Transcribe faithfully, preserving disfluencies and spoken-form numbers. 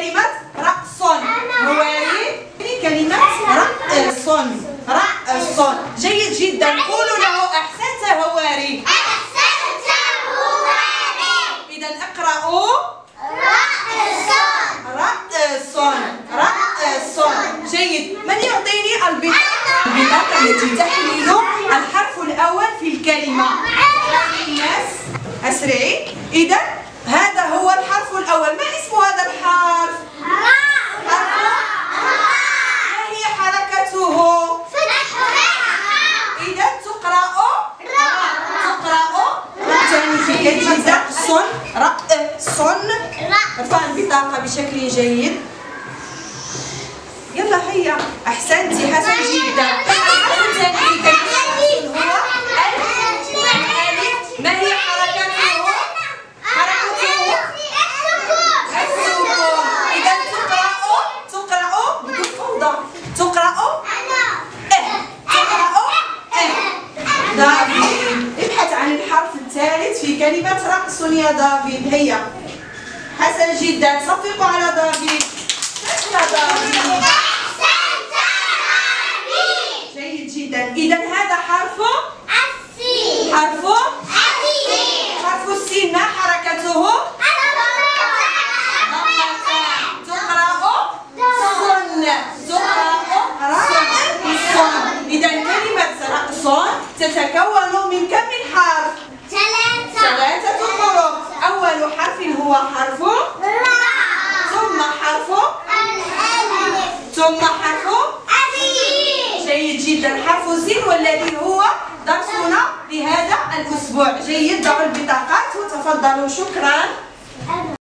كلمة رأس. هواري كلمة رأس. رأس. جيد جدا. قولوا له أحسنت هواري. أحسنت هواري. إذا اقرأوا رأس. رأس. رأس. جيد. من يعطيني البطاقة البطاقة التي تحمل الحرف الأول في الكلمة؟ الناس أسرعي. إذا هذا هو الحرف الأول. ما اسم هذا الحرف؟ حرف ما هي حركته؟ إذا تقرأ تقرأ ثاني في كلمة صن. رأس. ارفع البطاقة بشكل جيد. يلا هيا. أحسنتي. حسن جدا. الحرف الثاني في كلمة رأس هو الألف. ما هي حركته؟ حركته السكون. إذا تقرأ تقرأ بدون فوضى. تقرأ تقرأ دافيد. ابحث عن الحرف الثالث في كلمة رأس يا دافيد. هيا. حسن جدا. صفقوا على دافيد. يا دافيد. جيد جدا. إذا هذا حرف السين. حرف السين. حرف السين. ما حركته؟ إذا كلمة رأس تتكون من كم من حرف؟ ثلاثة. ثلاثة حروف. أول حرف هو حرف راء. ثم حرف الألف. ثم حرف السين. جيد جدا. حرف السين والذي هو درسنا لهذا الأسبوع. جيد. ضعوا البطاقات وتفضلوا. شكرا.